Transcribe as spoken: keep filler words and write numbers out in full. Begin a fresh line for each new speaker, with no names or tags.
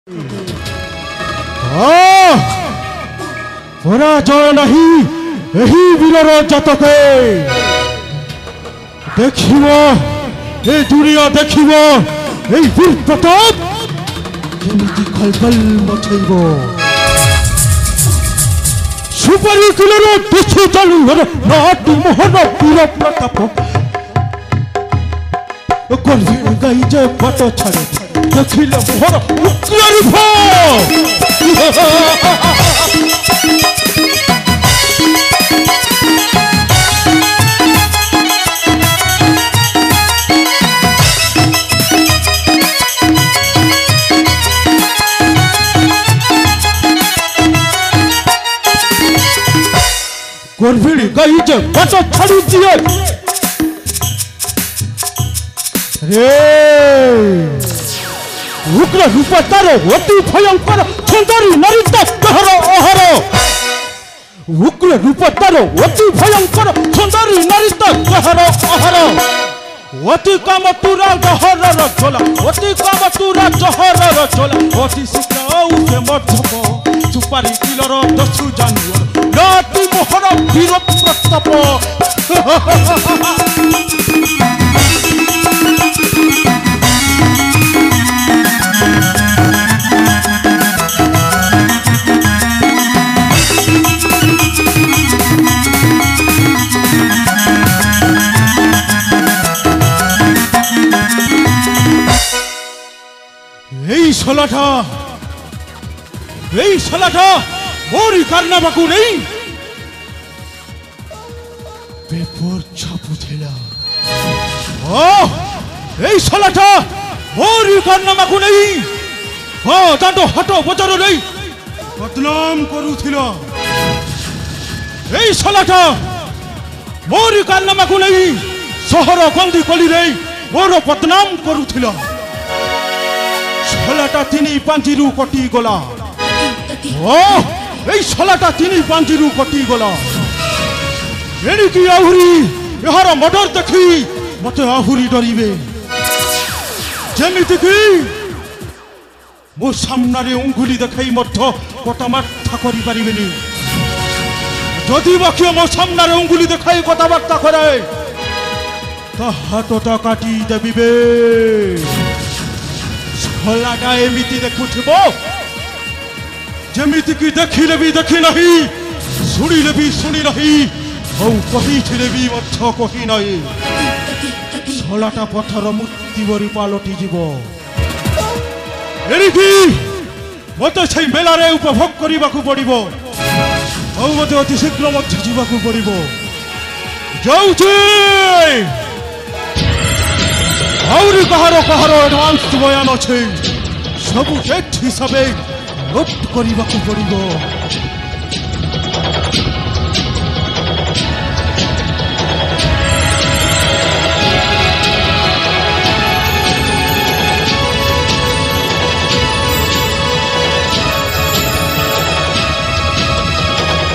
पराजय नहीं यही वीर जातके देखिव ए दुनिया देखिव ए वीर प्रताप केमिति खलबल मचैब सुपारी कुलर दुछु चालुर नाटु मोहन वीर प्रताप गर्भिणी गाई जे बाटो छाड़े देखिले मोहर उग्र रूप गर्भिणी गाई जे बाटो छाड़ी दिए रे उग्र रूप तार अति भयंकर सुंदरी नारी कहर अहर उग्र रूप तार अति भयंकर सुंदरी नारी कहर अहर अति काम तुरा जहर झोला अति काम तुरा जहर झोला अति शीघ्र उठे मध्यप सुपारी किलर दसु जानुअर नाटी मोहर वीर प्रताप এই শালাটা এই শালাটা ওরই কারনাবাকু নেই পেপর ছাপু ছিলা ও এই শালাটা ওরই কারনাবাকু নেই ও দাঁটো হাটো বচর নেই বদনাম করুছিল এই শালাটা ওরই কারনাবাকু নেই শহর গন্দি কলি নেই ওর বদনাম করুছিল শালাটা তিনি পাঞ্জিরু কটি গলা ও এই শালাটা তিনি পাঞ্জিরু কটি গলা এনিকি আহুরি এহার মর্ডর দেখি মতে আহুরি ডরিবে যেমিতি কি মো সামনারে উঙ্গুলি দেখাই মধ্য কথাবার্তা করি পারিবেনি যদি বাকি মো সামনারে উঙ্গুলি দেখাই কথাবার্তা করে তা হাতটা কাটি দেবিবে শালাটা এমিতি দেখুথিব যেমিতি কি দেখিলে বি দেখি নাহি শুনিলে বি শুনি নাহি ও কহিছিলে বি মধ্য কহি নাই শালাটা পথর মূর্তি বরি পালটি যাব এরিকি মতে সেই মেলারে উপভোগ করিবাকু পড়িব ও মতে অতি শীঘ্র মধ্যে যাবাকু পড়িব যাউছি আউরি কাহার কাহার অ্যাডভান্স বয়ান আছে সবু ডেট হিসাবে নোট করিবাকু পড়িব।